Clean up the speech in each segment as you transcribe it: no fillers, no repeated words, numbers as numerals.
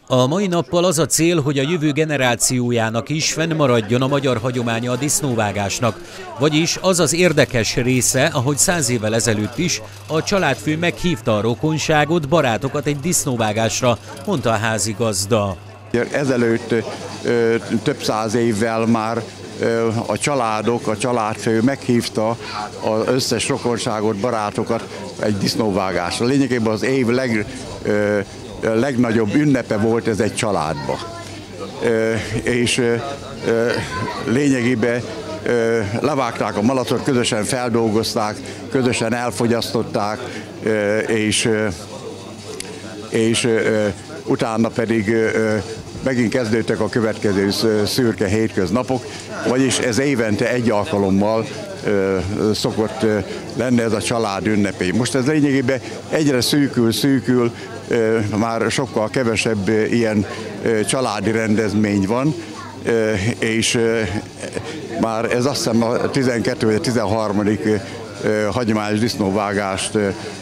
A mai nappal az a cél, hogy a jövő generációjának is fennmaradjon a magyar hagyománya a disznóvágásnak. Vagyis az az érdekes része, ahogy 100 évvel ezelőtt is, a családfő meghívta a rokonságot, barátokat egy disznóvágásra, mondta a házigazda. Ezelőtt több száz évvel már a családok, a családfő meghívta az összes rokonságot, barátokat egy disznóvágásra. Lényegében az év legnagyobb ünnepe volt ez egy családba. És lényegében levágták a malacot, közösen feldolgozták, közösen elfogyasztották, és utána pedig megint kezdődtek a következő szürke hétköznapok, vagyis ez évente egy alkalommal szokott lenni ez a család ünnepé. Most ez lényegében egyre szűkül, már sokkal kevesebb ilyen családi rendezmény van, és már ez azt hiszem a 12. vagy 13. hagyományos disznóvágást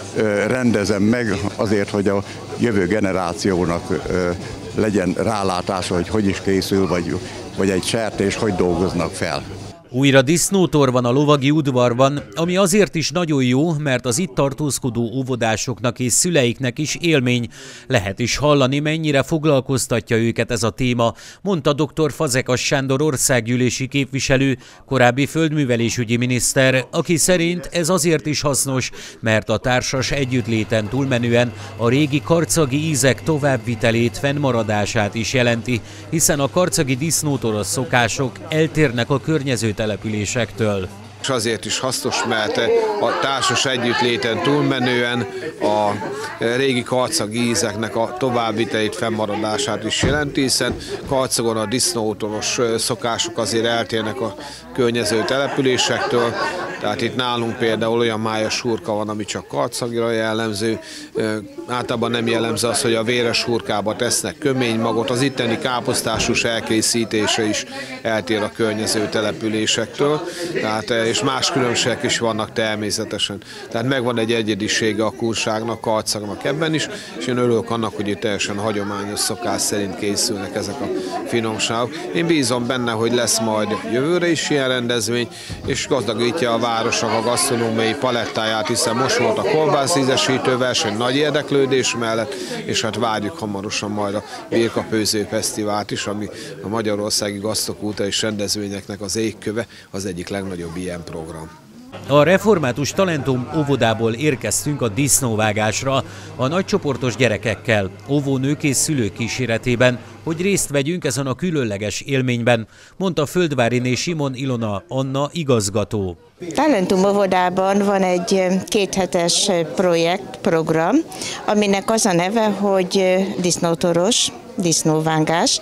rendezem meg azért, hogy a jövő generációnak legyen rálátása, hogy is készül, vagy egy sertés hogy dolgoznak fel. Újra disznótor van a lovagi udvarban, ami azért is nagyon jó, mert az itt tartózkodó óvodásoknak és szüleiknek is élmény. Lehet is hallani, mennyire foglalkoztatja őket ez a téma, mondta dr. Fazekas Sándor országgyűlési képviselő, korábbi földművelésügyi miniszter, aki szerint ez azért is hasznos, mert a társas együttléten túlmenően a régi karcagi ízek továbbvitelét, fennmaradását is jelenti, hiszen a karcagi disznótoros szokások eltérnek a környező településektől. És azért is hasznos, mert a társas együttléten túlmenően a régi karcagi ízeknek a továbbvitelét, fennmaradását is jelenti, hiszen Karcagon a disznótoros szokások azért eltérnek a környező településektől, tehát itt nálunk például olyan májas hurka van, ami csak Karcagira jellemző, általában nem jellemző az, hogy a véres hurkába tesznek köménymagot, az itteni káposztásús elkészítése is eltér a környező településektől, tehát, és más különbségek is vannak természetesen. Tehát megvan egy egyedisége a kurságnak, Karcagnak ebben is, és én örülök annak, hogy itt teljesen hagyományos szokás szerint készülnek ezek a finomságok. Én bízom benne, hogy lesz majd jövőre is ilyen rendezvény, és gazdagítja a városnak a gasztronómiai palettáját, hiszen most volt a kolbászízesítő verseny nagy érdeklődés mellett, és hát várjuk hamarosan majd a Birkafőző Fesztivált is, ami a magyarországi gasztrokulturális rendezvényeknek az égköve, az egyik legnagyobb ilyen program. A Református Talentum óvodából érkeztünk a disznóvágásra a nagycsoportos gyerekekkel, óvónők és szülők kíséretében, hogy részt vegyünk ezen a különleges élményben, mondta Földváriné Simon Ilona Anna igazgató. Talentum óvodában van egy kéthetes program, aminek az a neve, hogy disznótoros, disznóvágás,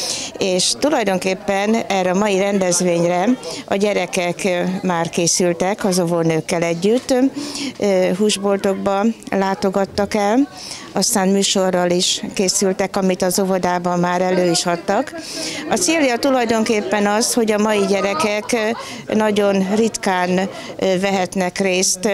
és tulajdonképpen erre a mai rendezvényre a gyerekek már készültek az óvónőkkel együtt, húsboltokba látogattak el, aztán műsorral is készültek, amit az óvodában már elő is adtak. A célja tulajdonképpen az, hogy a mai gyerekek nagyon ritkán vehetnek részt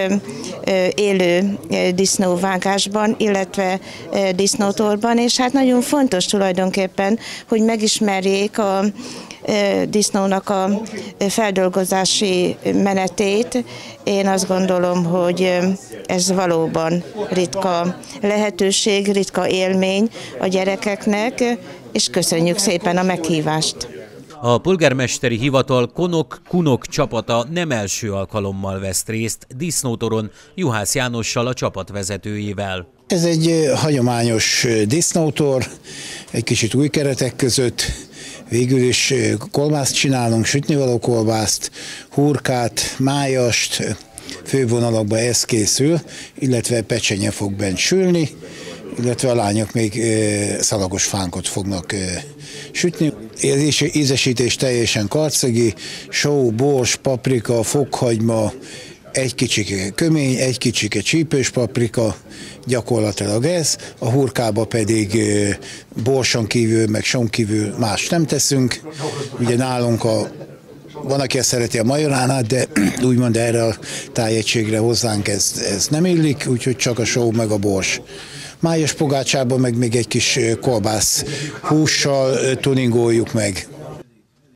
élő disznóvágásban, illetve disznótorban, és hát nagyon fontos tulajdonképpen, hogy megismerjék a disznónak a feldolgozási menetét. Én azt gondolom, hogy ez valóban ritka lehetőség, ritka élmény a gyerekeknek, és köszönjük szépen a meghívást. A polgármesteri hivatal Konok-Kunok csapata nem első alkalommal vesz részt disznótoron Juhász Jánossal, a csapatvezetőjével. Ez egy hagyományos disznótor, egy kicsit új keretek között. Végül is kolbászt csinálunk, sütnivaló kolbászt, hurkát, májast, fővonalakban ez készül, illetve pecsenye fog bent sülni, illetve a lányok még szalagos fánkot fognak sütni. Az ízesítés teljesen karcagi, só, bors, paprika, fokhagyma, egy kicsike kömény, egy kicsike csípős paprika, gyakorlatilag ez, a hurkába pedig borson kívül, meg son kívül más nem teszünk. Ugye nálunk van, aki ezt szereti a majoránát, de úgymond erre a tájegységre hozzánk ez nem illik, úgyhogy csak a só meg a bors májas pogácsában meg még egy kis kolbász hússal tuningoljuk meg.